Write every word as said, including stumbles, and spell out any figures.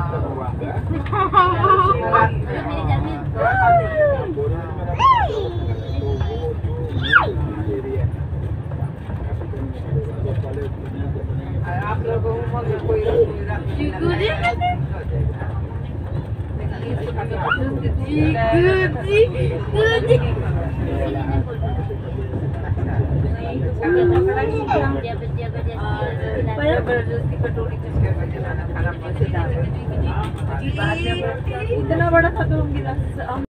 आप लोगों को कोई इतना बड़ा था तो